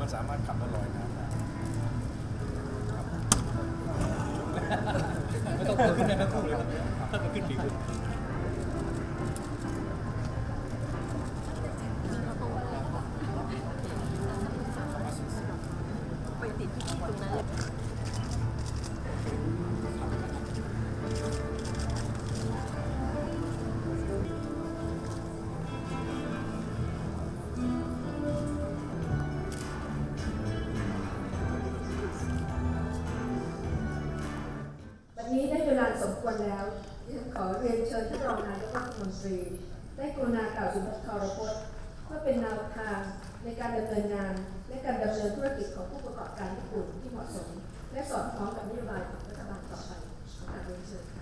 มันสามารถขับแล้วลอยน้ำได้ไม่ต้องขึ้นนะครับเลยถ้ามันขึ้นดีขึ้นไปติดที่ตรงนั้นเลยวันนี้ได้เวลาสมควรแล้วดิฉันขอเรียนเชิญท่านรองนายกรัฐมนตรีได้กรุณากล่าวสุนทรพจน์เพื่อเป็นแนวทางในการดำเนินงานและการดำเนินธุรกิจของผู้ประกอบการญี่ปุ่นที่เหมาะสมและสอดคล้องกับนโยบายของรัฐบาลต่อไปขอกราบเรียนเชิญค่ะ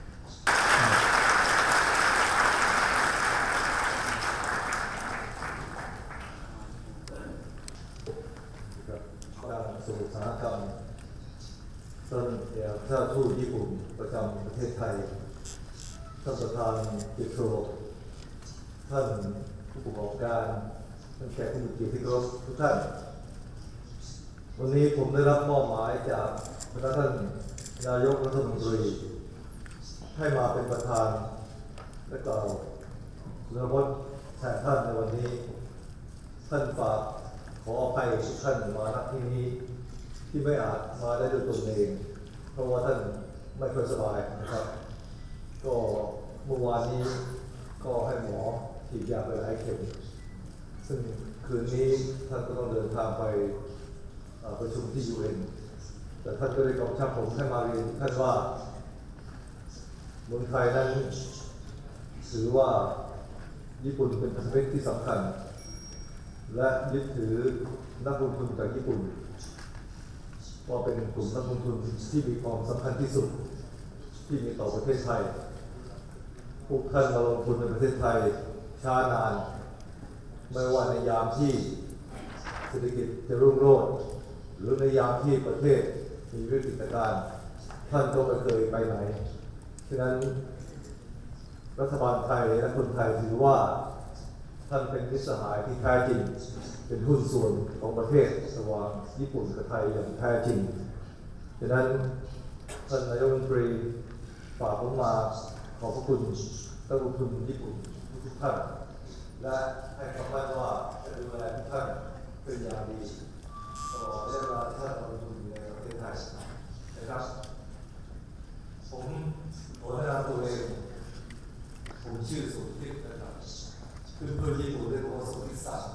การสู่อุตสาหกรรมท่านเอกอัครราชทูตญี่ปุ่นประจำประเทศไทยท่านประธานเจโตรท่านผู้ประกอบการท่านแขกผู้มีเกียรติที่เคารพทุกท่านวันนี้ผมได้รับมอบหมายจากท่านนายกรัฐมนตรีให้มาเป็นประธานและกล่าวสุนทรพจน์แทนท่านในวันนี้ท่านฝากขออภัยทุกท่านมาณที่นี้ที่ไม่อาจมาได้ด้วยตนเองเพราะว่าท่านไม่ค่อยสบายนะครับก็เมื่อวานนี้ก็ให้หมอฉีดยาไปหลายเข็มซึ่งคืนนี้ท่านก็ต้องเดินทางไปประชุมที่ UN แต่ท่านก็ได้กำชับผมให้มาเรียนท่านว่าเมืองไทยนั้นถือว่าญี่ปุ่นเป็นพันธมิตรที่สำคัญและยึดถือนักลงทุนจากญี่ปุ่นว่าเป็นกลุ่มนักลงทุนที่มีความสำคัญที่สุดที่มีต่อประเทศไทยพวกท่านมาลงทุนในประเทศไทยช้านานไม่ว่าในยามที่เศรษฐกิจจะรุ่งโรจน์หรือในยามที่ประเทศมีวิกฤตการณ์ท่านก็ไม่เคยไปไหนฉะนั้นรัฐบาลไทยและคนไทยถือว่าท่านเป็นมิตรสหายที่แท้จริงเป็นหุ้นส่วนของประเทศระหว่างญี่ปุ่นกับไทยอย่างแท้จริงฉะนั้นท่านนายกรัฐมนตรีฝากผมมาขอบพระคุณนักลงทุนญี่ปุ่นทุกท่านและให้คำมั่นว่าจะดูแลทุกท่านเป็นอย่างดีตลอดระยะเวลาที่ท่านลงทุนในประเทศไทยนะครับผมขอแนะนำตัวเองผมชื่อสุทธินะครับเพื่อนญี่ปุ่นเรียกว่าสุทธิศักดิ์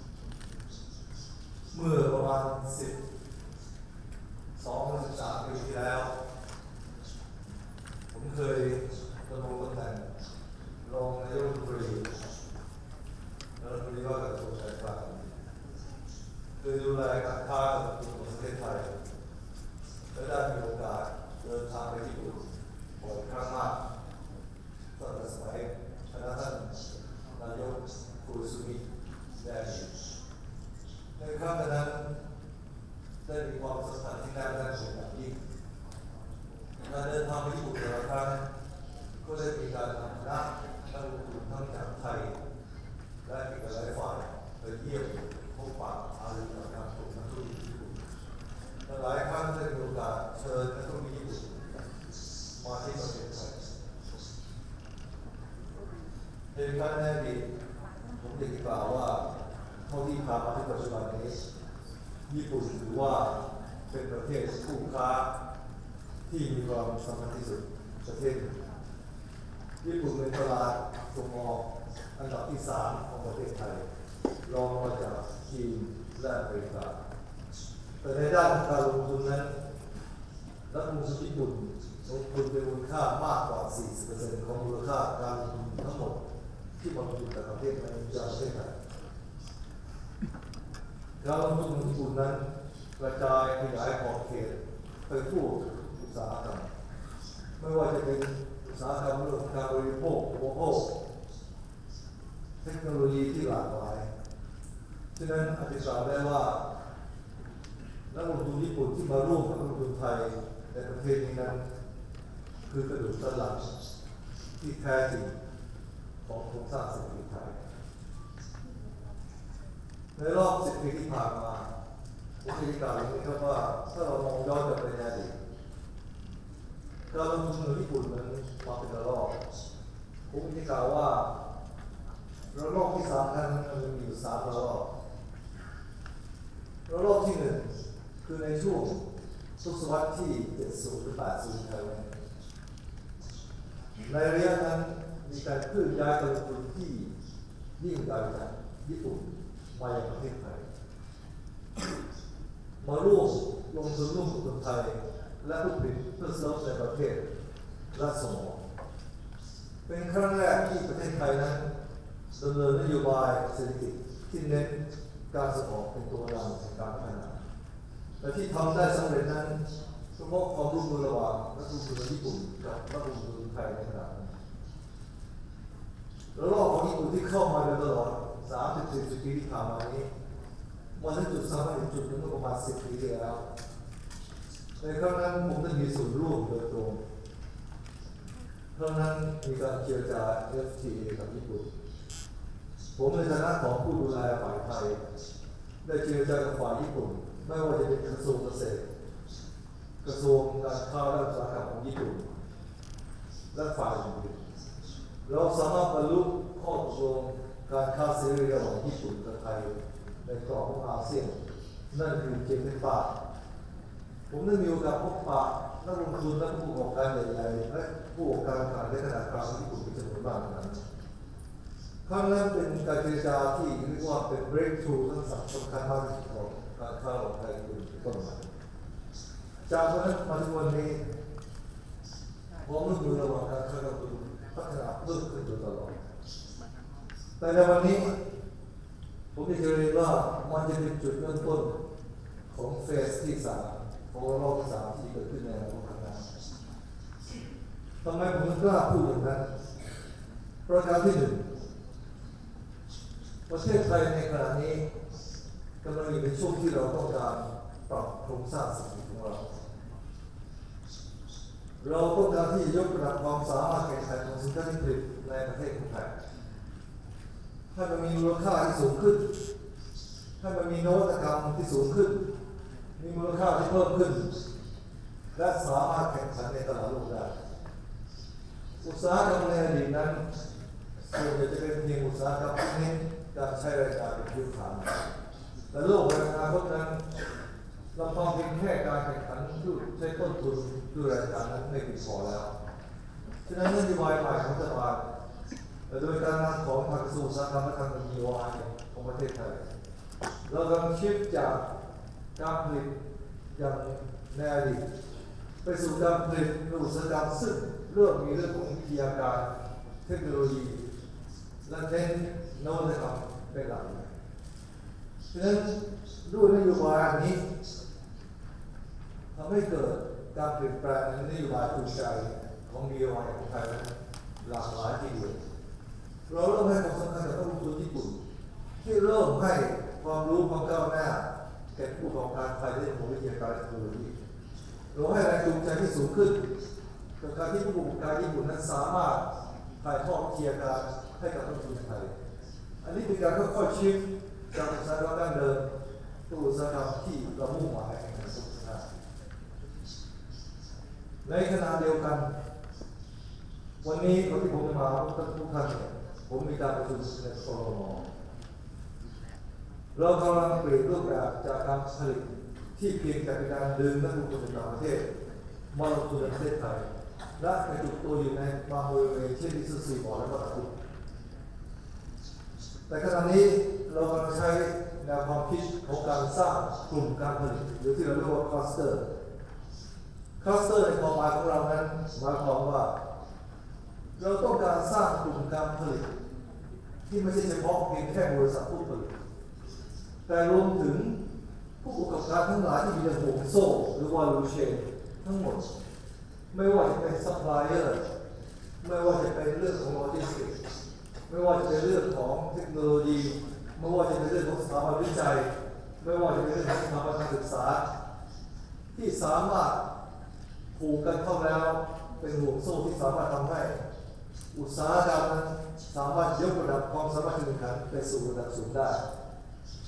เมื่อประมาณ12-13 ปีที่แล้วผมเคยดำรงตำแหน่งรองนายกรัฐมนตรีว่าการกระทรวงการคลังเคยดูแลการค้ากับประเทศไทยและได้มีโอกาสเดินทางไปญี่ปุ่นบ่อยครั้งมากตั้งแต่สมัยคณะท่านนายกฟูซุมิแดชิในครั้งนั้นได้มีความสัมพันธ์ที่แน่นแน่นอย่างยิ่งการเดินทางไปญี่ปุ่นแต่ละครั้งก็ได้มีการนำคณะนักลงทุนทั้งจากไทยและอีกหลายฝ่ายไปเยี่ยมพบปะอารุกับทางกลุ่มนักธุรกิจญี่ปุ่นหลายครั้งได้มีโอกาสเชิญนักธุรกิจญี่ปุ่นมาที่ประเทศไทยเหตุการณ์ในอดีตผมอยากจะกล่าวว่าเท่าที่ผ่านมาถึงปัจจุบันนี้ญี่ปุ่นถือว่าเป็นประเทศคู่ค้าที่มีความสำคัญที่สุดประเทศญี่ปุ่นเป็นตลาดส่งออกอันดับที่ 3ของประเทศไทยรองมาจากจีนและอเมริกาแต่ในด้านการลงทุนนั้นนักลงทุนญี่ปุ่นลงทุนเป็นมูลค่ามากกว่า 40% ของมูลค่าการลงทุนทั้งหมดที่มาลงทุนในประเทศในประเทศไทยการลงทุนของญี่ปุ่นนั้นกระจายขยายขอบเขตไปทั่วอุตสาหกรรมไม่ว่าจะเป็นอุตสาหกรรมเรื่องของการบริโภคอุปโภคเทคโนโลยีที่หลากหลายฉะนั้นอธิษฐานได้ว่านักลงทุนญี่ปุ่นที่มาร่วมกับนักลงทุนไทยในประเทศนี้นั้นคือกระดูกสันหลังที่แท้จริงของโครงสร้างเศรษฐกิจไทยในรอบ10 ปีที่ผ่านมาผมจะกล่าวอย่างนี้ครับว่าถ้าเรามองย้อนกลับไปในอดีตการลงทุนของญี่ปุ่นมันมาเป็นระลอกผมจะกล่าวว่าระลอกที่3นั้นมันมีอยู่3ระลอกระลอกที่1คือในช่วงทศวรรษที่70หรือ80ไทยในระยะนั้นมีการเคลื่อนย้ายการลงทุนที่ยิ่งใหญ่จากญี่ปุ่นมายังประเทศไทยมาร่วมลงทุนร่วมกับคนไทยและผู้ผลิตเพื่อเซิร์ฟในประเทศและส่งออกเป็นครั้งแรกที่ประเทศไทยนั้นดำเนินนโยบายเศรษฐกิจที่เน้นการส่งออกเป็นตัวนำในการพัฒนาและที่ทำได้สำเร็จนั้นเพราะความร่วมมือระหว่างนักลงทุนญี่ปุ่นกับนักลงทุนไทยในขณะนั้นแล้วรอบของญี่ปุ่นที่เข้ามาโดยตลอด30-40 ปีที่ผ่านมานี้มาถึงจุดสำคัญจุดนึงประมาณ10 ปีแล้วในครั้งนั้นผมได้มีส่วนร่วมโดยตรงครั้งนั้นมีการเจรจา FTA กับญี่ปุ่นผมในฐานะของผู้ดูแลฝ่ายไทยได้เจรจากับฝ่ายญี่ปุ่นไม่ว่าจะเป็นกระทรวงเกษตรกระทรวงการค้าและอุตสาหกรรมของญี่ปุ่นและฝ่ายอื่นเราสามารถบรรลุข้อตกลงการค้าเสรีระหว่างญี่ปุ่นกับไทยในกรอบของอาเซียนนั่นคือเจนเทปาผมได้มีโอกาสพบปะนักลงทุนและผู้ประกอบการใหญ่ๆและผู้ประกอบการขนาดเล็กขนาดกลางของญี่ปุ่นเป็นจำนวนมากนั้นครั้งนั้นเป็นการเจรจาที่เรียกว่าเป็น breakthrough ทั้งสำคัญมากที่สุดของการค้าระหว่างไทยและญี่ปุ่นเป็นต้นมาจากวันนั้นมาถึงวันนี้ความร่วมมือระหว่างการค้าระหว่างประเทศพัฒนาเพิ่มขึ้นโดยตลอดแต่ในวันนี้ผมจะเรียนว่ามันจะเป็นจุดเริ่มต้นของเฟสที่3ของรอบที่3ที่เกิดขึ้นในอนาคตข้างหน้าทำไมผมถึงกล้าพูดอย่างนั้นประการที่1ประเทศไทยในขณะนี้กำลังอยู่ในช่วงที่เราต้องการปรับโครงสร้างเศรษฐกิจของเราต้องการที่จะยกระดับความสามารถแข่งขันของสินค้าที่ผลิตในประเทศของไทยให้มันมีมูลค่าที่สูงขึ้นให้มันมีนวัตกรรมที่สูงขึ้นมีมูลค่าที่เพิ่มขึ้นและสามารถแข่งขันในตลาดโลกได้อุตสาหกรรมในอดีตนั้นส่วนใหญ่จะเป็นเพียงอุตสาหกรรมที่เน้นการใช้แรงงานเป็นพื้นฐานแต่โลกในอนาคตนั้นเราต้องเพียงแค่การแข่งขันใช้ต้นทุนด้วยแรงงานนั้นไม่เพียงพอแล้วฉะนั้นนโยบายใหม่ของรัฐบาลโดยการนำของทางกระทรวงอุตสาหกรรมและทาง BOI ของประเทศไทยเรากำลังชิฟจากการผลิตอย่างในอดีตไปสู่การผลิตในอุตสาหกรรมซึ่งเริ่มมีเรื่องของวิทยาการเทคโนโลยีและเน้นนวัตกรรมเป็นหลักฉะนั้นด้วยนโยบายนี้ทำให้เกิดการเปลี่ยนแปลงในนโยบายจูงใจของ BOI ของไทยหลากหลายทีเดียวเราเริ่มให้ความสำคัญกับนักลงทุนญี่ปุ่นที่เริ่มให้ความรู้ความก้าวหน้าแก่ผู้ประกอบการไทยในเรื่องวิทยาการเทคโนโลยีเราให้แรงจูงใจที่สูงขึ้นกับการที่ผู้ประกอบการญี่ปุ่นนั้นสามารถถ่ายทอดวิทยาการให้กับนักลงทุนไทยอันนี้เป็นการค่อยๆชิฟจากอุตสาหกรรมดั้งเดิมสู่อุตสาหกรรมที่เรามุ่งหมายในการพัฒนาในขณะเดียวกันวันนี้ที่ผมจะมาพบทุกท่านผมมีการประชุมในครม.เรากำลังเปลี่ยนรูปแบบจากการผลิตที่เพียงแต่เป็นการดึงนักลงทุนจากต่างประเทศมาลงทุนในประเทศไทยและไปจุดตัวอยู่ในบางบริเวณเช่นที่สุสีบ่อและก็ตะกุ่แต่ขณะนี้เรากำลังใช้แนวความคิดของการสร้างกลุ่มการผลิตหรือที่เราเรียกว่าคลัสเตอร์ในความหมายของเรานั้นหมายความว่าเราต้องการสร้างกลุ่มการผลิตที่ไม่ใช่เฉพาะเพียงแค่บริษัทผู้ผลิตแต่รวมถึงผู้ประกอบการทั้งหลายที่อยู่ในห่วงโซ่หรือว่าลูเชนทั้งหมดไม่ว่าจะเป็นซัพพลายเออร์ไม่ว่าจะเป็นเรื่องของโลจิสติกส์ไม่ว่าจะเป็นเรื่องของเทคโนโลยีไม่ว่าจะเป็นเรื่องของสถาบันวิจัยไม่ว่าจะเป็นเรื่องของสถาบันการศึกษาที่สามารถผูกกันเข้าแล้วเป็นห่วงโซ่ที่สามารถทำให้อุตสาหกรรมนั้นสามารถยกระดับความสามารถแข่งขันไปสู่ระดับสูงได้ฉ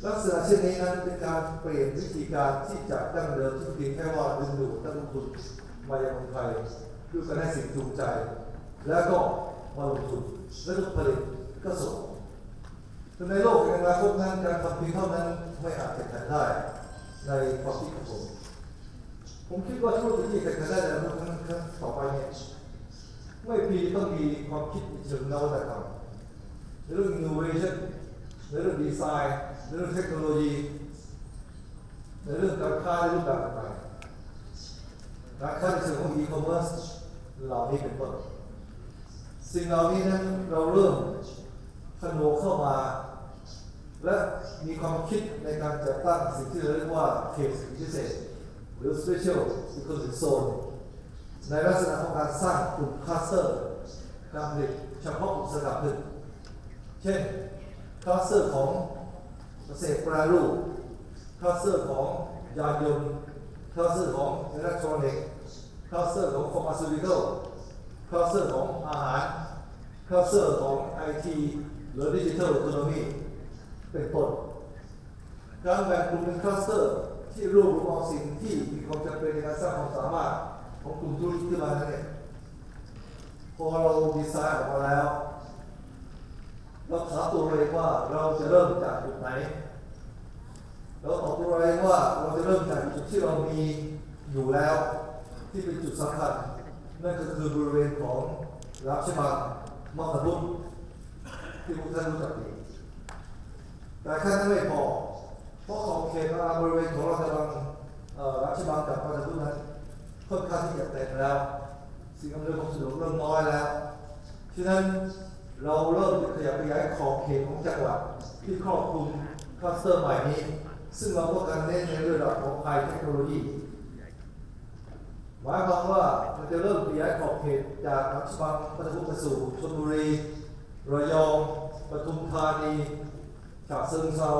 ลักษณะเช่นนี้นั้นเป็นการเปลี่ยนวิธีการที่จากดั้งเดิมที่เพียงแค่ว่าดึงดูดนักลงทุนมายังเมืองไทยด้วยการให้สิ่งจูงใจแล้วก็มาลงทุนและผลิตก็ส่งแต่ในโลกแห่งอนาคตนั้นการทำเพียงเท่านั้นไม่อาจแข่งขันได้ในความคิดของผมคิดว่าธุรกิจที่แข่งขันได้ในอนาคตครั้งต่อไปเนี่ยไม่เพียงต้องมีความคิดเชิงนวัตกรรมในเรื่อง innovation ในเรื่องดีไซน์ในเรื่องเทคโนโลยีในเรื่องการค้าในรูปแบบต่างๆการค้าในเชิงของ e-commerce เหล่านี้เป็นต้นสิ่งเหล่านี้นั้นเราเริ่มผนวกเข้ามาและมีความคิดในการจัดตั้งสิ่งที่เรียกว่าเขตพิเศษหรือ Special Economic Zone ในลักษณะของการสร้างกลุ่มคลัสเตอร์การผลิตเฉพาะอุตสาหกรรมหนึ่งเช่นคลัสเตอร์ของเกษตรแปรรูปคลัสเตอร์ของยานยนต์คลัสเตอร์ของอิเล็กทรอนิกส์คลัสเตอร์ของ Pharmaceutical คลัสเตอร์ของอาหารคลัสเตอร์ของ IT หรือ Digital Economy เป็นต้นการแบ่งกลุ่มเป็นคลัสเตอร์ที่รวบรวมเอาสิ่งที่มีความจำเป็นในการสร้างความสามารถของกลุ่มธุรกิจขึ้นมานั่นเองพอเราดีไซน์ออกมาแล้วเราถามตัวเราเองว่าเราจะเริ่มจากจุดไหนเราตอบตัวเราเองว่าเราจะเริ่มจากจุดที่เรามีอยู่แล้วที่เป็นจุดสำคัญนั่นก็คือบริเวณของราชบังมังกรบุญที่พวกท่านรู้จักดีแต่แค่นั้นไม่พอเพราะของเขตบริเวณของราชบังกับมังกรบุญนั้นค่อนข้างที่จะเต็มแล้วสิ่งอำนวยความสะดวกเริ่มน้อยแล้วฉะนั้นเราเริ่มขยับขยายขอบเขตของจังหวัดที่ครอบคลุมคลัสเตอร์ใหม่นี้ซึ่งเราต้องการเน้นในระดับของไฮเทคโนโลยีหมายความว่าเราจะเริ่มขยายขอบเขตจากราชบังปทุมไปสู่ชลบุรีระยองปทุมธานีฉะเชิงเทรา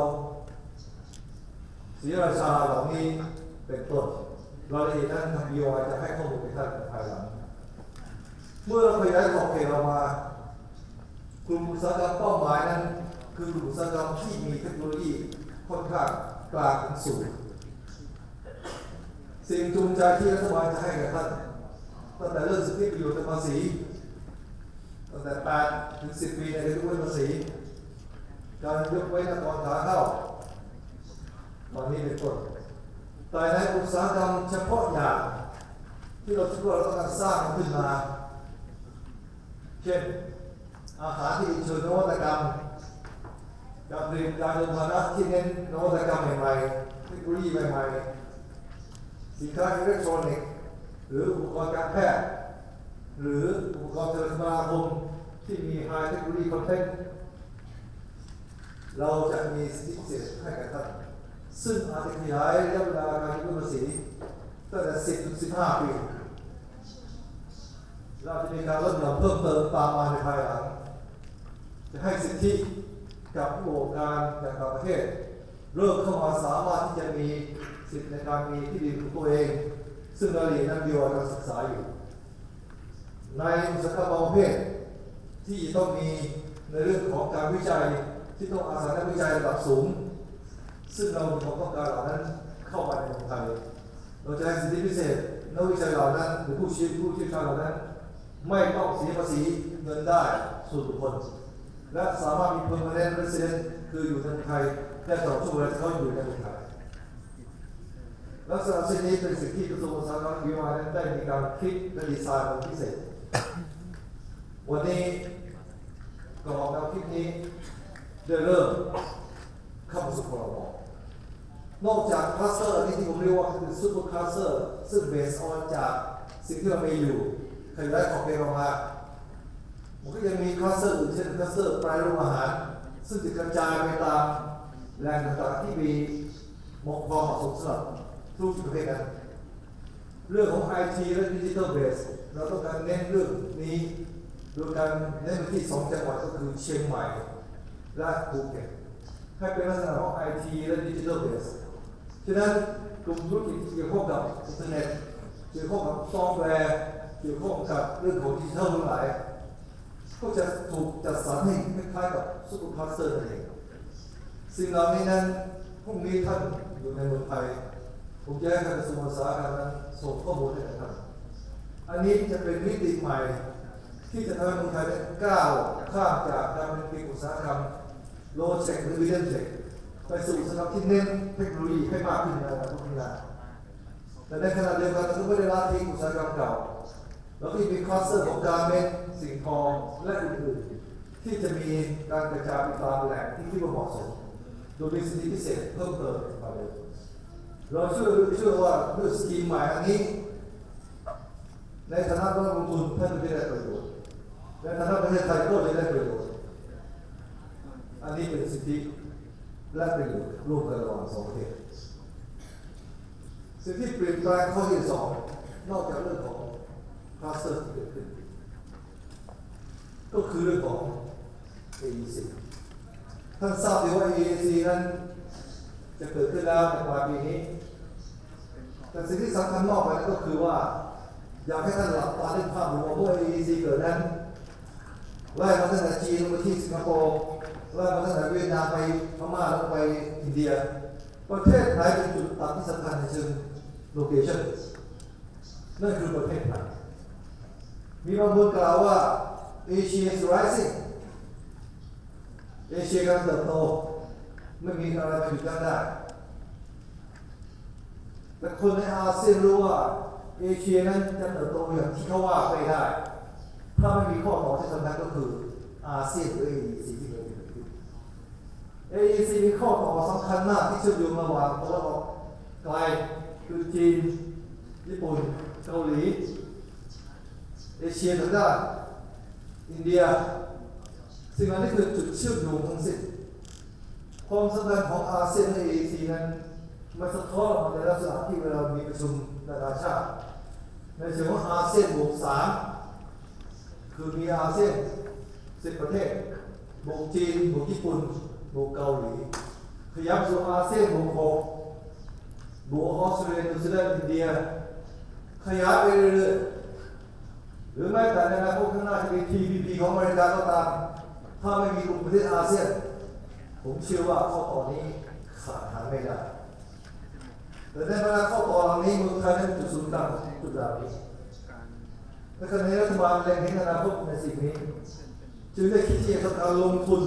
ศรีราชาเหล่านี้เป็นต้นรายละเอียดนั้นทาง BOI จะให้ข้อมูลในท่านภายหลังเมื่อเราขยายขอบเขตเรามากลุ่มอุตสาหกรรมเป้าหมายนั้นคือกลุ่มอุตสาหกรรมที่มีเทคโนโลยีค่อนข้างกลางถึงสูงสิ่งจูงใจที่รัฐบาลจะให้กับท่านตั้งแต่เรื่องสิทธิประโยชน์ทางภาษีตั้งแต่8 ถึง 10 ปีในการยกเว้นภาษีการยกเว้นก่อนขาเข้าตอนนี้เป็นต้นแต่ในอุตสาหกรรมเฉพาะอย่างที่เราคิดว่าเราต้องการสร้างขึ้นมาเช่นอาหารที่เชิงนวัตกรรมการผลิตยานยนต์พาหนะที่เน้นนวัตกรรมใหม่ๆเทคโนโลยีใหม่ๆสินค้าอิเล็กทรอนิกส์หรืออุปกรณ์การแพทย์หรืออุปกรณ์โทรคมนาคมที่มีไฮเทคโนโลยีคอนเทนต์เราจะมีสิทธิพิเศษให้กับท่านซึ่งอาจจะขยายระยะเวลาการยื่นภาษีตั้งแต่10 ถึง 15 ปีเราจะมีการลดหย่อนเพิ่มเติมตามมาในภายหลังจะให้สิทธิกับผู้ประกอบการจากต่างประเทศเริ่มเข้ามาสามารถที่จะมีสิทธิในการมีที่ดินของตัวเองซึ่งรายละเอียดนั้นมีการศึกษาอยู่ในอุตสาหกรรมบางประเภทที่ต้องมีในเรื่องของการวิจัยที่ต้องอาศัยนักวิจัยระดับสูงซึ่งเรามีความต้องการเหล่านั้นเข้ามาในเมืองไทยเราจะให้สิทธิพิเศษนักวิจัยเหล่านั้นหรือผู้เชี่ยวชาญเหล่านั้นไม่ต้องเสียภาษีเงินได้ส่วนบุคคลและสามารถมี permanent resident คืออยู่ในเมืองไทยได้ตลอดช่วงเวลาที่เขาอยู่ในเมืองไทยลักษณะเช่นนี้เป็นสิ่งที่กระทรวงอุตสาหกรรมวิวานั้นได้มีการคิดและดีไซน์เป็นพิเศษวันนี้กรอบแนวคิดนี้ได้เริ่มเข้าสู่ครม.นอกจากคลัสเตอร์ที่ผมเรียกว่าคือซูเปอร์คลัสเตอร์ซึ่งเบสออนจากสิ่งที่เรามีอยู่ขยายขอบเขตออกมามันก็ยังมีคลัสเตอร์อื่นเช่นคลัสเตอร์แปรรูปอาหารซึ่งจะกระจายไปตามแหล่งต่างๆที่มีความเหมาะสมสำหรับธุรกิจประเภทนั้นเรื่องของ IT และ Digital Base เราต้องการเน้นเรื่องนี้โดยการเน้นไปที่2 จังหวัดก็คือเชียงใหม่และภูเก็ตให้เป็นลักษณะของ IT และ Digital Base ฉะนั้นกลุ่มธุรกิจที่เกี่ยวข้องกับอินเทอร์เน็ตเกี่ยวข้องกับซอฟต์แวร์เกี่ยวข้องกับเรื่องของดิจิทัลทั้งหลายก็จะถูกจัดสรรให้คล้ายๆกับซูเปอร์คลัสเตอร์นั่นเองสิ่งเหล่านี้นั้นพรุ่งนี้ท่านอยู่ในเมืองไทยผมจะให้ทางกระทรวงอุตสาหกรรมนั้นส่งข้อมูลให้กับท่านอันนี้จะเป็นมิติใหม่ที่จะทำให้เมืองไทยได้ก้าวข้ามจากการเป็นเพียงอุตสาหกรรมโลเทคหรือวิดีโอเทคไปสู่อุตสาหกรรมที่เน้นเทคโนโลยีให้มากขึ้นในอนาคตข้างหน้าแต่ในขณะเดียวกันเราก็ไม่ได้ละทิ้งอุตสาหกรรมเก่าแล้วก็มีคลัสเตอร์ของการเมนสิ่งทองและอื่นๆที่จะมีการกระจายไปตามแหล่งที่คิดว่าเหมาะสมโดยมีสิทธิพิเศษเพิ่มเติมมาเลยเราเชื่อว่าด้วยสกีมใหม่อันนี้ในฐานะนักลงทุนท่านจะได้ประโยชน์ในฐานะประเทศไทยก็จะได้ประโยชน์อันนี้เป็นสิทธิและประโยชน์ร่วมกันระหว่างสองประเทศสิ่งที่เปลี่ยนแปลงข้อที่สองนอกจากเรื่องของคลัสเตอร์ที่เกิดขึ้นก็คือเรื่องของ AEC ท่านทราบดีว่า AEC นั้นจะเกิดขึ้นแล้วในปลายปีนี้แต่สิ่งที่สำคัญมากไปนั้นก็คือว่าอยากให้ท่านหลับตาได้ภาพรวมว่า AEC เกิดนั้นไล่มาตั้งแต่จีนไปที่สิงคโปร์ไล่มาตั้งแต่เวียดนามไปพม่าแล้วไปอินเดียประเทศไหนเป็นจุดตัดที่สำคัญในเชิงโลเคชั่นนั่นคือประเทศไทยมีบางคนกล่าวว่า Asia is rising เอเชียกำลังเติบโตไม่มีอะไรมาหยุดยั้งได้แต่คนในอาเซียนรู้ว่าเอเชียนั้นจะเติบโตอย่างที่เขาว่าไม่ได้ถ้าไม่มีข้อต่อที่สำคัญก็คืออาเซียนหรือ AEC ที่เกิดขึ้น AEC มีข้อต่อสำคัญมากที่เชื่อมโยงระหว่างตะวันออกไกลคือจีนญี่ปุ่นเกาหลีเอเชียทางด้านอินเดียสิ่งเหล่านี้คือจุดเชื่อมโยงทั้งสิ้นความสำคัญของอาเซียนและ AEC นั้นมันสะท้อนในลักษณะที่เวลามีประชุมนานาชาติในเชิงของอาเซียนบวก3คือมีอาเซียน10ประเทศบวกจีนบวกญี่ปุ่นบวกเกาหลีขยับสู่อาเซียนบวก6บวกออสเตรเลียนิวซีแลนด์อินเดียขยายไปเรื่อยๆหรือแม้แต่ในอนาคตข้างหน้าจะมี TPP ของอเมริกาก็ตามถ้าไม่มีกลุ่มประเทศอาเซียนผมเชื่อว่าข้อต่อนี้ขาดหายไม่ได้แต่ในเวลาข้อต่อเหล่านี้เมืองไทยนั้นจุดศูนย์กลางจุดเหล่านี้และขณะนี้รัฐบาลเล็งเห็นอนาคตในสิ่งนี้จึงได้คิดที่จะทำการลงทุน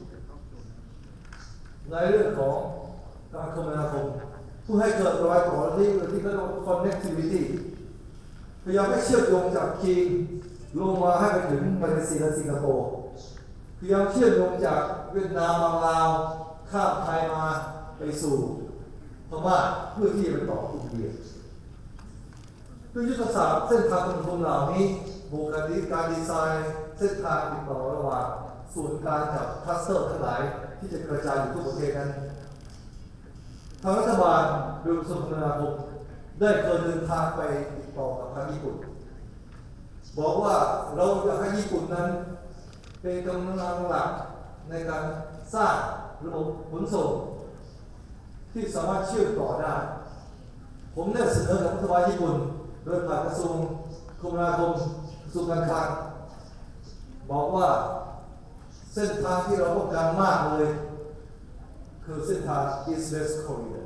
ในเรื่องของการคมนาคมเพื่อให้เกิดรอยต่อที่เรียกว่า connectivity พยายามให้เชื่อมโยงจากจีนลงมาให้ไปถึงมาเลเซียและสิงคโปร์พยายามเชื่อมโยงจากเวียดนามมาลาวข้ามไทยมาไปสู่พม่าเพื่อที่จะไปต่ออินเดียด้วยยุทธศาสตร์เส้นทางการลงทุนเหล่านี้บวกกับการดีไซน์เส้นทางติดต่อระหว่างส่วนกลางกับคลัสเตอร์ทั้งหลายที่จะกระจายอยู่ทั่วประเทศนั้นทางรัฐบาลโดยกระทรวงคมนาคมได้เคยเดินทางไปติดต่อกับทางญี่ปุ่นบอกว่าเราอยากให้ญี่ปุ่นนั้นเป็นกำลังหลักในการสร้างระบบขนส่งที่สามารถเชื่อมต่อได้ผมได้เสนอกับรัฐบาลญี่ปุ่นโดยผ่านกระทรวงคมนาคมกระทรวงการคลังบอกว่าเส้นทางที่เราต้องการมากเลยคือเส้นทาง East West Corridor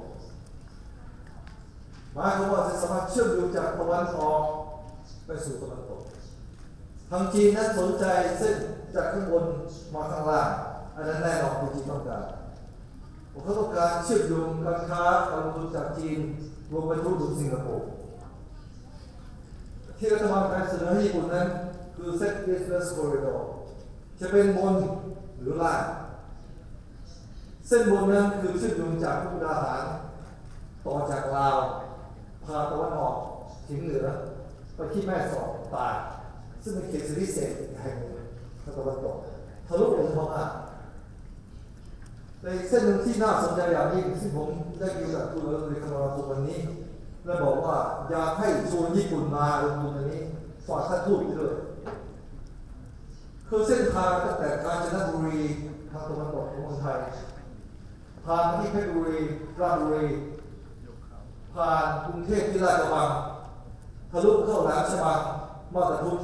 หมายความว่าจะสามารถเชื่อมโยงจากตะวันออกไปสู่ตะวันตกทางจีนนั้นสนใจเส้นจากข้างบนมาข้างล่างอันนั้นแน่นอนคือจีนต้องการเขาต้องการเชื่อมโยงการค้าการลงทุนจากจีนรวมไปถึงสิงคโปร์ที่รัฐบาลการเสนอให้ญี่ปุ่นนั้นคือเส้น East West Corridor จะเป็นบนหรือล่างเส้นบนนั้นคือเชื่อมโยงจากมุกดาหารต่อจากลาวพาตะวันออกถึงเหนือไปที่แม่สอดตากซึ่งเป็นเขตเศรษฐกิจพิเศษแห่งตะวันตกทะลุไปถึงพม่าในเส้นหนึ่งที่น่าสนใจอย่างยิ่งที่ผมได้คุยกับคุณรัฐมนตรีคมนาคมวันนี้และบอกว่าอยากให้ชวนญี่ปุ่นมาลงทุนอันนี้ฝากท่านทูตด้วยคือเส้นทางตั้งแต่กาญจนบุรีทางตะวันตกของเมืองไทยผ่านที่เพชรบุรีราชบุรีผ่านกรุงเทพที่ลาดกระบังทะลุเข้าแหลมฉบังมาตาพุธ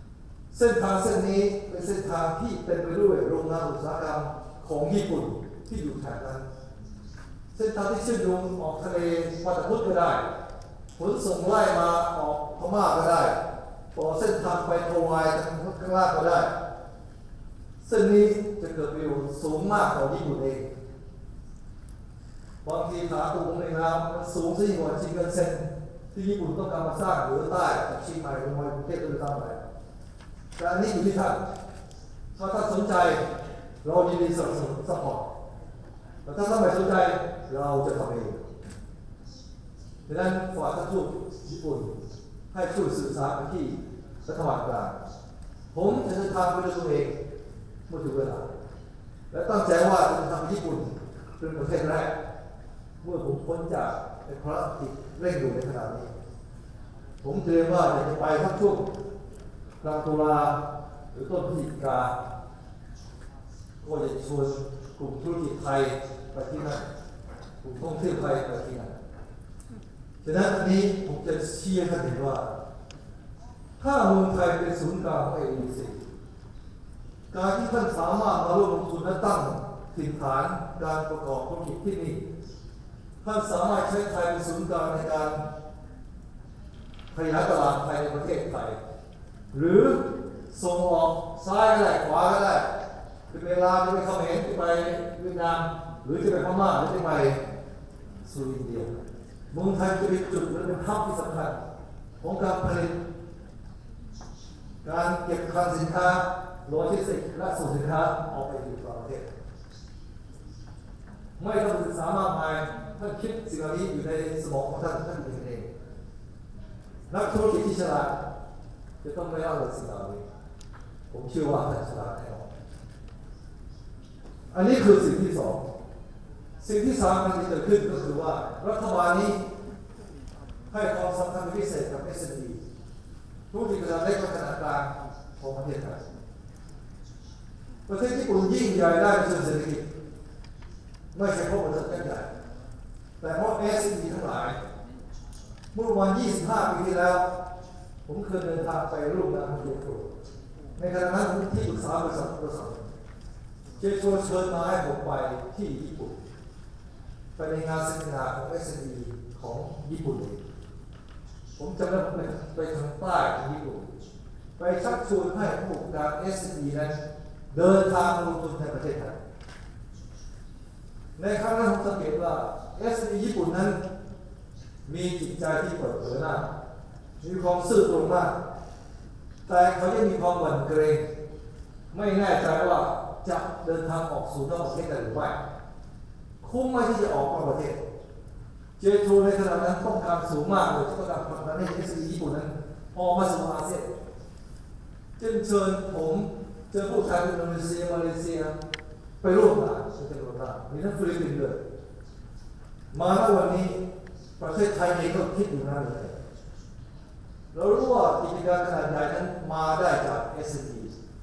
เส้นทางเส้นนี้เป็นเส้นทางที่เต็มไปด้วยโรงงานอุตสาหกรรมของญี่ปุ่นที่อยู่แถบนั้นเส้นทางที่เชื่อมโยงออกทะเลมาจากพุทธก็ได้ขนส่งไล่มาออกพม่าก็ได้ต่อเส้นทางไปทวายทางข้างล่างก็ได้เส้นนี้จะเกิดประโยชน์สูงมากต่อญี่ปุ่นเองบางทีขาตูงในน้ำมันสูงซะยิ่งกว่าชินคันเซ็นที่ญี่ปุ่นต้องการมาสร้างเหนือใต้จากเชียงใหม่ลงมากรุงเทพโดยตามไปแต่อันนี้อยู่ที่ท่านถ้าท่านสนใจเรายินดีสนับสนุนซัพพอร์ตแต่ถ้าท่านไม่สนใจเราจะทำเองดังนั้นฝากท่านทูตญี่ปุ่นให้ช่วยสื่อสารไปที่รัฐบาลกลางผมจะเดินทางไปด้วยตัวเองเมื่อถึงเวลาและตั้งใจว่าจะเดินทางไปญี่ปุ่นเป็นประเทศแรกเมื่อผมพ้นจากภารกิจเร่งด่วนในขณะนี้ผมเตรียมว่าจะไปทั้งช่วงกลางตุลาหรือต้นพฤศจิกาก็จะชวนกลุ่มธุรกิจไทยไปที่นั่นกลุ่มท่องเที่ยวไทยไปที่นั่นฉะนั้นอันนี้ผมจะชี้ให้ท่านเห็นว่าถ้าเมืองไทยเป็นศูนย์กลางของ AEC การที่ท่านสามารถมาร่วมลงทุนและตั้งถิ่นฐานการประกอบธุรกิจที่นี่ท่านสามารถใช้ไทยเป็นศูนย์กลางในการขยายตลาดภายในประเทศไทยหรือส่งออกซ้ายก็ได้ขวาก็ได้เป็นเวลาจะไปเขมรจะไปเวียดนามหรือจะไปพม่าหรือจะไปสู่อินเดียเมืองไทยจะเป็นจุดและเป็นฮับที่สำคัญของการผลิตการเก็บคลังสินค้าโลจิสติกส์และส่งสินค้าออกไปสู่ต่างประเทศไม่ต้องศึกษามากมายท่านคิดสิ่งเหล่านี้อยู่ในสมองของท่านอยู่เองนักธุรกิจที่ฉลาดจะต้องไม่เอาสิ่งเหล่านี้ผมเชื่อว่าท่านฉลาดแน่นอนอันนี้คือสิ่งที่สองสิ่งที่สามที่เกิดขึ้นก็คือว่ารัฐบาลนี้ให้ความสำคัญพิเศษกับ SME ธุรกิจขนาดเล็กและขนาดกลางของประเทศไทยประเทศญี่ปุ่นยิ่งใหญ่ได้ในเชิงเศรษฐกิจไม่ใช่เพราะบริษัทใหญ่แต่เพราะ SME ทั้งหลายเมื่อวัน25 ปีที่แล้วผมเคยเดินทางไปร่วมงานของเจโทรในขณะนั้นผมที่ปรึกษาบริษัทเจโทรเชิญมาให้ผมไปที่ญี่ปุ่นไปในงานเซมินาของ SME ของญี่ปุ่นผมจำได้ผมไปทางใต้ของญี่ปุ่นไปชักชวนให้ผู้ประกอบการ SME นั้นเดินทางมาลงทุนในประเทศไทยในครั้งนั้นผมสังเกตว่า SME ญี่ปุ่นนั้นมีจิตใจที่เปิดเผยมากมีความซื่อตรงมากแต่เขายังมีความหวั่นเกรงไม่แน่ใจว่าจะเดินทางออกสู่นอกประเทศได้หรือไม่คุ้มไหมที่จะออกนอกประเทศเจโทรในขณะนั้นต้องการสูงมากเลยที่ต้องการผลักดันให้ SME ญี่ปุ่นนั้นออกมาสู่อาเซียนจึงเชิญผมเจอผู้แทนอินโดนีเซียมาเลเซียไปร่วมงานเป็นจำนวนมากมีทั้งฟิลิปปินส์ด้วยมาณวันนี้ประเทศไทยเองก็คิดอยู่นั่นเลยเรารู้ว่ากิจการขนาดใหญ่นั้นมาได้จาก SME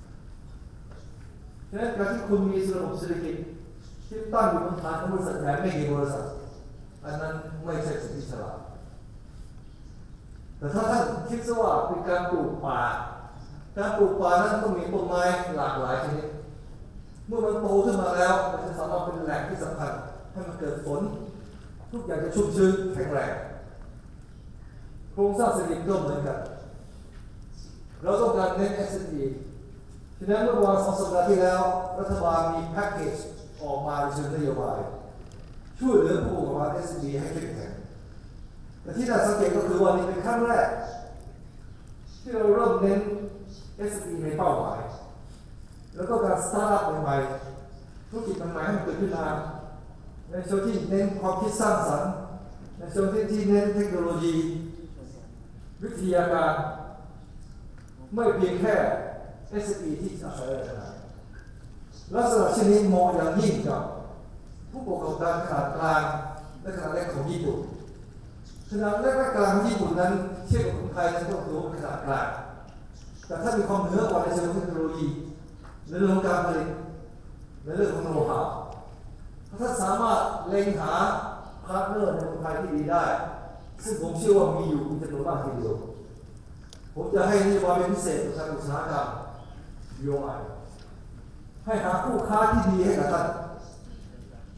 ฉะนั้นการที่คุณมีระบบเศรษฐกิจที่ตั้งอยู่บนฐานของบริษัทใหญ่ไม่กี่บริษัทอันนั้นไม่ใช่สิ่งที่ฉลาดแต่ถ้าท่านคิดว่าเป็นการปลูกป่าการปลูกป่านั้นต้องมีต้นไม้หลากหลายชนิดเมื่อมันโตขึ้นมาแล้วมันจะสามารถเป็นแหล่งที่สำคัญให้มันเกิดฝนทุกอย่างจะชุ่มชื้นแข็งแรงโครงสร้างเศรษฐกิจก็เหมือนกันเราต้องการเน้น SME ฉะนั้นเมื่อวัน2 สัปดาห์ที่แล้วรัฐบาลมีแพ็กเกจออกมาในเชิงนโยบายช่วยเหลือผู้ประกอบการ SME ให้เข้มแข็งแต่ที่น่าสังเกตก็คือว่านี่เป็นครั้งแรกที่เราเริ่มเน้น SME ในเป้าหมายแล้วก็การสตาร์ทอัพใหม่ๆธุรกิจใหม่ๆให้มันเกิดขึ้นมาในเชิงที่เน้นความคิดสร้างสรรค์ในเชิงที่เน้นเทคโนโลยีวิทยาการไม่เพียงแค่ SME ที่อาศัยอะไรนะลักษณะเช่นนี้เหมาะอย่างยิ่งกับผู้ประกอบการขนาดกลางและขนาดเล็กของญี่ปุ่นขนาดเล็กและกลางของญี่ปุ่นนั้นเทียบกับของไทยนั้นก็ถือว่าขนาดกลางแต่ถ้ามีความเหนือกว่าในเชิงเทคโนโลยีในเรื่องของการผลิตในเรื่องของโน้ตฮาวถ้าสามารถเล็งหาพาร์ทเนอร์ในเมืองไทยที่ดีได้ซึ่งผมเชื่อว่ามีอยู่จำนวนมากทีเดียวผมจะให้นโยบายเป็นพิเศษกับทางอุตสาหกรรม UOI ให้หาคู่ค้าที่ดีให้กับท่าน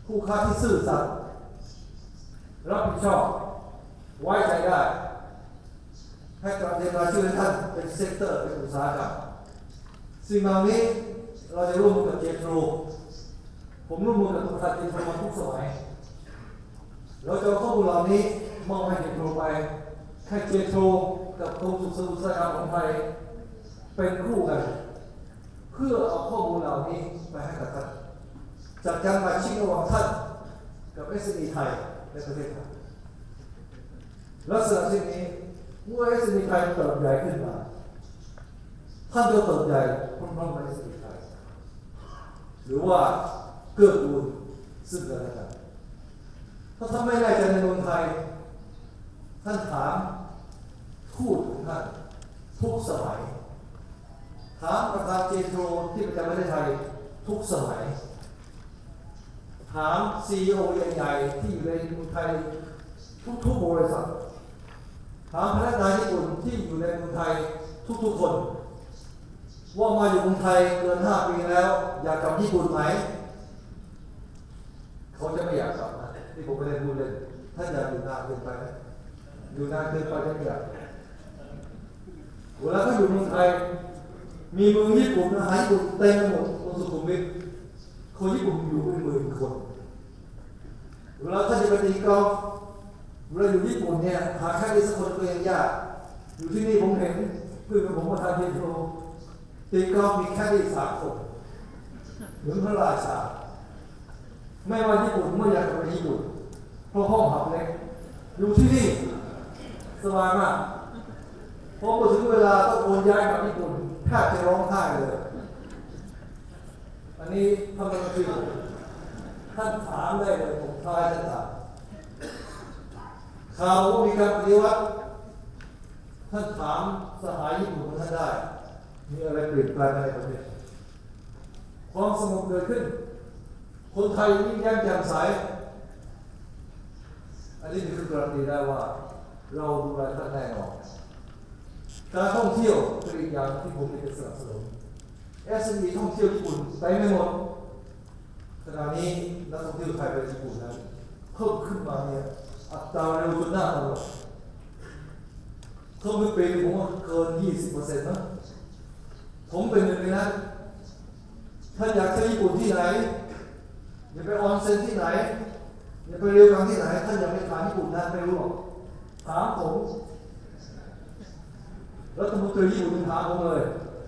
ผู้ค้าที่ซื่อสัตย์รับผิดชอบไว้ใจได้ให้การเทรายชื่อท่านเป็นเซกเตอร์เป็นอุตสาหกรรมสิ่งเหล่านี้เราจะร่วมมือกับเจโทรผมร่วมมือกับธนาคารเจโทรมาทุกสมัยเราจะเอาข้อมูลเหล่านี้มอบให้เจโทรไปให้เจโทรกับกรมส่งเสริมอุตสาหกรรมของไทยเป็นคู่กันเพื่อเอาข้อมูลเหล่านี้ไปให้กับท่านจัดการมาชิงระหว่างท่านกับ SME ไทยในประเทศไทยลักษณะเช่นนี้เมื่อ SME ไทยเติบใหญ่ขึ้นมาท่านก็เติบใหญ่พร้อมๆกับ SME ไทยหรือว่าเกื้อกูลซึ่งกันและกันถ้าท่านไม่แน่ใจในเมืองไทยท่านถามทูตของท่านทุกสมัยถามประธานเจโทรที่ประจำประเทศไทยทุกสมัยถาม CEO ใหญ่ๆที่อยู่ในเมืองไทยทุกๆบริษัทถามพนักงานญี่ปุ่นที่อยู่ในเมืองไทยทุกๆคนว่ามาอยู่เมืองไทยเกิน5 ปีแล้วอยากกลับญี่ปุ่นไหมเขาจะไม่อยากกลับนะที่ผมไม่ได้พูดเล่นท่านอยากอยู่นานเกินไปไหมอยู่นานเกินไปจะไม่อยากเวลาเขาอยู่เมืองไทยมีเมืองญี่ปุ่นอาหารญี่ปุ่นเต็มไปหมดบนสุขุมวิทคนญี่ปุ่นอยู่เป็น10,000 คนเวลาท่านจะไปตีกอล์ฟเวลาอยู่ญี่ปุ่นเนี่ยหาแค่ได้สักคนก็ยังยากอยู่ที่นี่ผมเห็นเพื่อนผมมาทานเทโทรตีกอล์ฟมีแค่ได้3 คนเหมือนพระราชาไม่ว่าญี่ปุ่นไม่อยากจะไปญี่ปุ่นเพราะห้องหับเล็กอยู่ที่นี่สบายมากพอถึงเวลาต้องโอนย้ายกลับญี่ปุ่นแทบจะร้องไห้เลยอันนี้ทำไมคือท่านถามได้เลยผมทายท่านถามข่าวว่ามีการปฏิวัติท่านถามสหายญี่ปุ่นท่านได้มีอะไรเปลี่ยนแปลงในประเทศความสงบเกิดขึ้นคนไทยยิ่งแย้มแจ่มใสอันนี้คือการันตีได้ว่าเราดูแลท่านแน่นอนการท่องเที่ยวเป็นอีกอย่างที่ผมจะสนับสนุน SME ท่องเที่ยวญี่ปุ่นไปไม่หมดขณะนี้นักท่องเที่ยวไทยไปญี่ปุ่นนั้นเพิ่มขึ้นมาเนี่ยอัตราเร็วจนน่าตลกเพิ่มเป็นปีผมว่าเกิน 20% นะผมเป็นหนึ่งในนั้นท่านอยากเที่ยวญี่ปุ่นที่ไหนอยากไปออนเซ็นที่ไหนอยากไปเรียวกังที่ไหนท่านอยากไปทานญี่ปุ่นนั้นไม่รู้หรอกถามผมรัฐมนตรีญี่ปุ่นถามผมเลย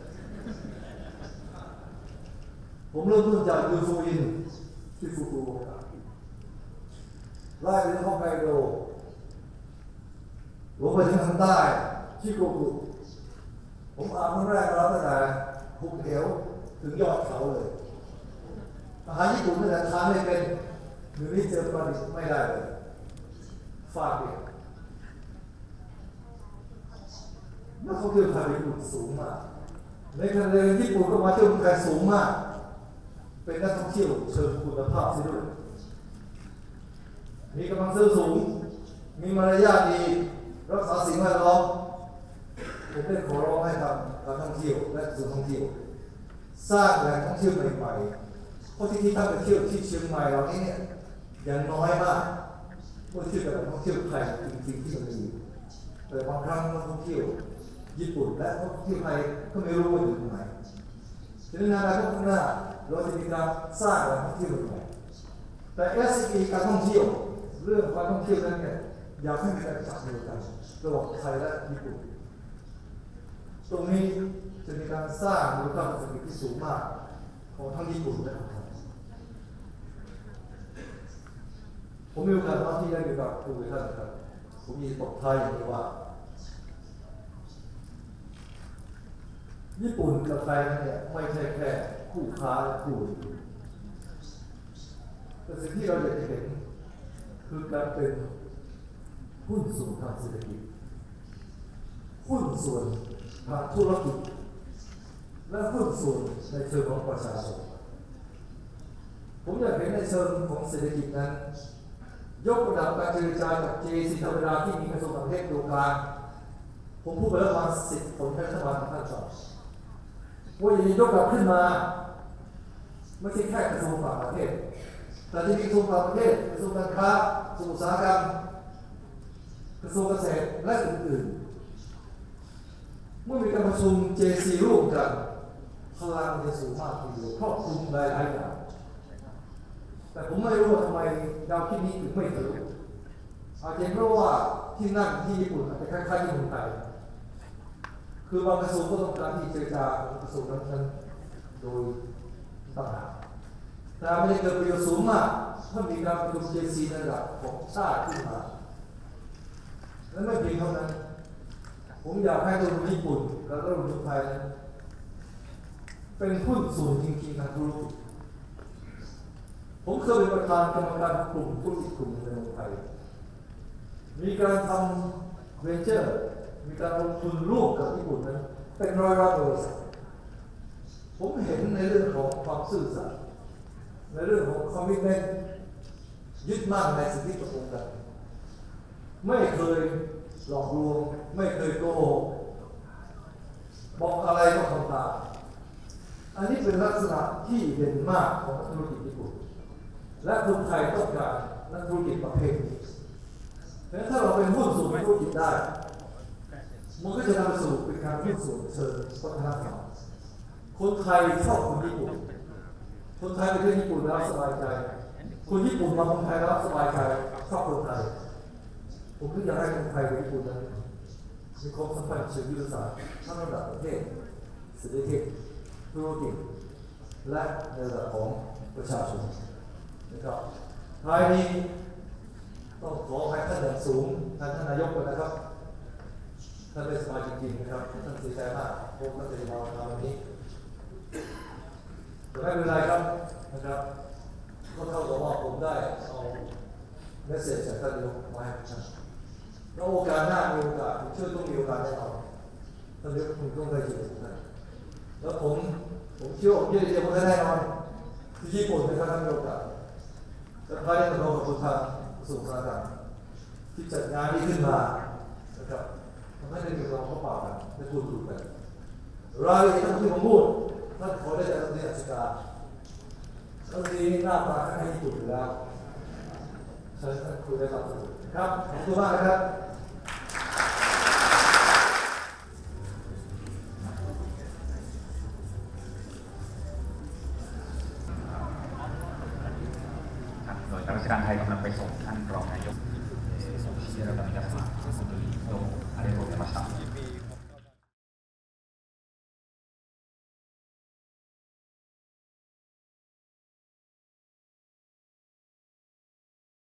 ผมเริ่มต้นจากยูซูอินที่ฟุกุโอกะไล่ไปที่ฮอกไกโดลงไปถึงทางใต้ชิโกกุผมอ่านครั้งแรกแล้วตั้งแต่ภูเหวถึงยอดเขาเลยอาหารญี่ปุ่นตั้งแต่ทานไม่เป็นหรือนี่เจอปลาดิบไม่ได้เลยฟาดเดียวนักท่องเที่ยวไทยญี่ปุ่นสูงมากในขณะเดียวกันญี่ปุ่นก็มาเที่ยวเมืองไทยสูงมากเป็นนักท่องเที่ยวเชิงคุณภาพซิด้วยมีกำลังซื้อสูงมีมารยาทดีรักษาสิ่งแวดล้อมผมได้ขอร้องให้ทำการท่องเที่ยวและศูนย์ท่องเที่ยวสร้างแหล่งท่องเที่ยวใหม่ๆเพราะที่ท่านไปเที่ยวที่เชียงใหม่เหล่านี้เนี่ยยังน้อยมากเมื่อเทียบกับนักท่องเที่ยวไทยจริงๆที่มันมีแต่บางครั้งนักท่องเที่ยวญี่ปุ่นและนักท่องเที่ยวไทยก็ไม่รู้ว่าอยู่ตรงไหนฉะนั้นในอนาคตข้างหน้าเราจะมีการสร้างแหล่งท่องเที่ยวใหม่แต่ SME การท่องเที่ยวเรื่องการท่องเที่ยวนั้นเนี่ยอยากให้มีการจับมือกันระหว่างไทยและญี่ปุ่นตรงนี้จะมีการสร้างมูลค่าเศรษฐกิจที่สูงมากของทั้งญี่ปุ่นและของไทยผมมีโอกาสที่ได้มีกับคุยกับท่านครับผมมีตบท้ายอย่างนี้ว่าญี่ปุ่นกับไทยเนี่ยไม่ใช่แค่คู่ค้าและคู่แต่สิ่งที่เราอยากจะเห็นคือการเป็นหุ้นส่วนทางเศรษฐกิจหุ้นส่วนทางธุรกิจและหุ้นส่วนในเชิงของประชาชนผมอยากเห็นในเชิงของเศรษฐกิจนั้นยกระดับการเจรจากับ G4 ธรรมดาที่มีกระทรวงต่างประเทศตรงกลางผมพูดไปแล้วประมาณ10 คนให้รัฐบาลท่านสอบว่าอย่างนี้ยกระดับขึ้นมาไม่ใช่แค่กระทรวงต่างประเทศแต่ที่กระทรวงต่างประเทศกระทรวงการค้ากระทรวงอุตสาหกรรมกระทรวงเกษตรและอื่นๆเมื่อมีการประชุม JC ร่วมกันพลังจะสูงมากทีเดียวครอบคลุมหลายๆอย่างแต่ผมไม่รู้ว่าทำไมดาวคิดนี้ถึงไม่ทะลุอาจจะเพราะว่าที่นั่นที่ญี่ปุ่นอาจจะคล้ายๆที่เมืองไทยคือบางกระทรวงก็ต้องการที่เจรจาของกระทรวงนั้นๆโดยต่างหากแต่ไม่ได้เกิดประโยชน์สูงมากถ้ามีการประชุม JC ในระดับของชาติขึ้นมาและไม่เพียงเท่านั้นผมอยากให้ตัวญี่ปุ่นและตัวไทยนั้นเป็นหุ้นส่วนจริงๆทางธุรกิจผมเคยเป็นประธานกรรมการกลุ่มธุรกิจกลุ่มในเมืองไทยมีการทำเวนเจอร์มีการลงทุนร่วมกับญี่ปุ่นนั้นเป็นร้อยบริษัทผมเห็นในเรื่องของความซื่อสัตย์ในเรื่องของคอมมิชเมนต์ยึดมั่นในสิ่งที่ตกลงกันไม่เคยหลอกลวงไม่เคยโกหกบอกอะไรก็ทำตามอันนี้เป็นลักษณะที่เด่นมากของธุรกิจญี่ปุ่นและคนไทยต้องการนักธุรกิจประเภทนี้แต่ถ้าเราเป็นหุ้นส่วนธุรกิจได้มันก็จะนำไปสู่เป็นการหุ้นส่วนเชิงวัฒนธรรมคนไทยชอบคนญี่ปุ่นคนไทยไปเที่ยวญี่ปุ่นแล้วสบายใจคนญี่ปุ่นมาเมืองไทยแล้วสบายใจชอบคนไทยผมก็อยากให้คนไทยกับญี่ปุ่นนั้นมีความสัมพันธ์เชิงยุทธศาสตร์ทั้งระดับประเทศเศรษฐกิจธุรกิจและในระดับของประชาชนนะครับท้ายนี้ต้องขอให้ท่านอย่างสูงท่านนายกกันนะครับท่านเป็นสมาชิกจริงนะครับท่านเสียใจมากพวกท่านจะมาทำวันนี้แต่ไม่เป็นไรครับนะครับก็เท่ากับว่าผมได้เอาเมสเซจจากท่านนายกมาให้ท่านแล้วโอกาสหน้ามีโอกาสผมเชื่อต้องมีโอกาสแน่นอนท่านนายกคงต้องได้ยินท่านแล้วผมเชื่อผมจะพบกันแน่นอนที่ญี่ปุ่นนะครับท่านมีโอกาสแต่ภายในเราขอบคุณทางกระทรวงอุตสาหกรรมที่จัดงานนี้ขึ้นมานะครับทำให้ได้มีความเข้าป่ากันได้พูดคุยกันรายละเอียดที่ผมพูดท่านขอได้จากท่านราชการท่านนี้หน้าตาคล้ายญี่ปุ่นอยู่แล้วเชิญท่านคุยได้ครับครับขอบคุณมากนะครับโดยราชการไทยกำลังไปส่งท่านรองนายกที่เรากำลังจะมาどうもありがとうございました。